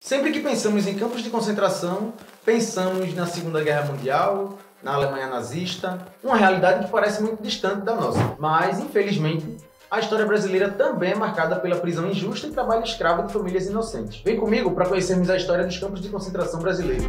Sempre que pensamos em campos de concentração, pensamos na Segunda Guerra Mundial, na Alemanha nazista, uma realidade que parece muito distante da nossa. Mas, infelizmente, a história brasileira também é marcada pela prisão injusta e trabalho escravo de famílias inocentes. Vem comigo para conhecermos a história dos campos de concentração brasileiros.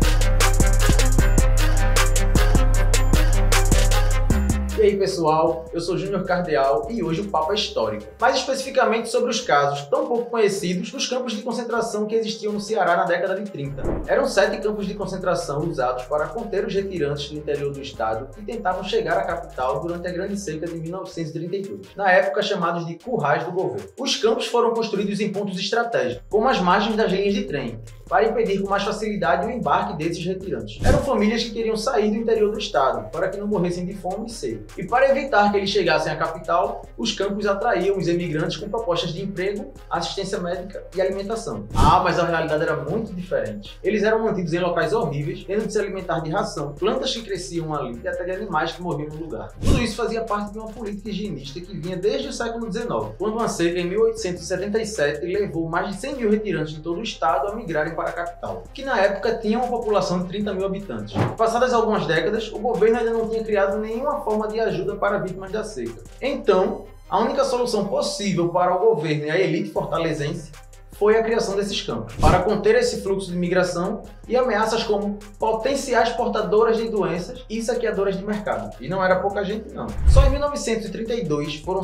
E aí pessoal, eu sou Júnior Cardeal e hoje o papo é histórico. Mais especificamente sobre os casos tão pouco conhecidos dos campos de concentração que existiam no Ceará na década de 30. Eram 7 campos de concentração usados para conter os retirantes do interior do estado que tentavam chegar à capital durante a Grande Seca de 1932, na época chamados de currais do governo. Os campos foram construídos em pontos estratégicos, como as margens das linhas de trem, para impedir com mais facilidade o embarque desses retirantes. Eram famílias que queriam sair do interior do estado, para que não morressem de fome e sede. E para evitar que eles chegassem à capital, os campos atraíam os emigrantes com propostas de emprego, assistência médica e alimentação. Ah, mas a realidade era muito diferente. Eles eram mantidos em locais horríveis, tendo de se alimentar de ração, plantas que cresciam ali e até de animais que morriam no lugar. Tudo isso fazia parte de uma política higienista que vinha desde o século XIX, quando uma seca em 1877 levou mais de 100 mil retirantes de todo o estado a migrarem para a capital, que na época tinha uma população de 30 mil habitantes. Passadas algumas décadas, o governo ainda não tinha criado nenhuma forma de ajuda para vítimas da seca. Então, a única solução possível para o governo e a elite fortalezense foi a criação desses campos, para conter esse fluxo de migração e ameaças como potenciais portadoras de doenças e saqueadoras de mercado. E não era pouca gente não. Só em 1932 foram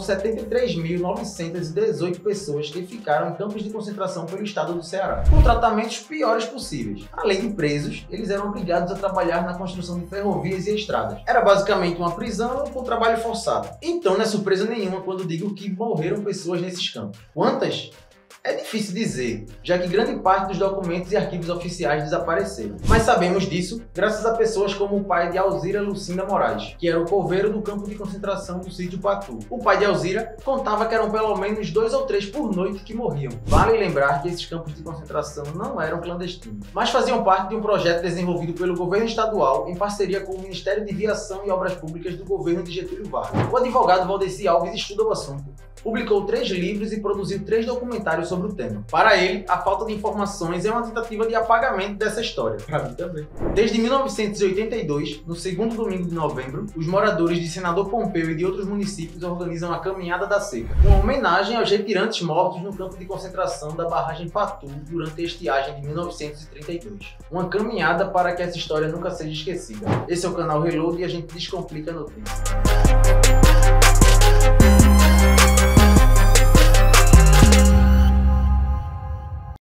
73.918 pessoas que ficaram em campos de concentração pelo estado do Ceará, com tratamentos piores possíveis. Além de presos, eles eram obrigados a trabalhar na construção de ferrovias e estradas. Era basicamente uma prisão com trabalho forçado. Então não é surpresa nenhuma quando digo que morreram pessoas nesses campos. Quantas? É difícil dizer, já que grande parte dos documentos e arquivos oficiais desapareceram. Mas sabemos disso graças a pessoas como o pai de Alzira Lucinda Moraes, que era o coveiro do campo de concentração do sítio Patu. O pai de Alzira contava que eram pelo menos 2 ou 3 por noite que morriam. Vale lembrar que esses campos de concentração não eram clandestinos, mas faziam parte de um projeto desenvolvido pelo governo estadual em parceria com o Ministério de Viação e Obras Públicas do governo de Getúlio Vargas. O advogado Valdeci Alves estuda o assunto, publicou 3 livros e produziu 3 documentários sobre o tema. Para ele, a falta de informações é uma tentativa de apagamento dessa história. Para mim também. Desde 1982, no segundo domingo de novembro, os moradores de Senador Pompeu e de outros municípios organizam a Caminhada da Seca, uma homenagem aos retirantes mortos no campo de concentração da barragem Patu durante a estiagem de 1932. Uma caminhada para que essa história nunca seja esquecida. Esse é o canal Reload e a gente descomplica a notícia.